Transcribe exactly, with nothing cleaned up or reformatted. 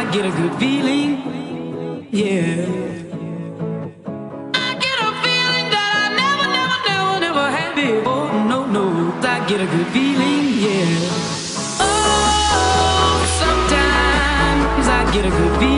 get a good feeling, yeah. I get a feeling that I never, never, never, never had before. No, no, I get a good feeling, yeah. Oh, sometimes I get a good feeling.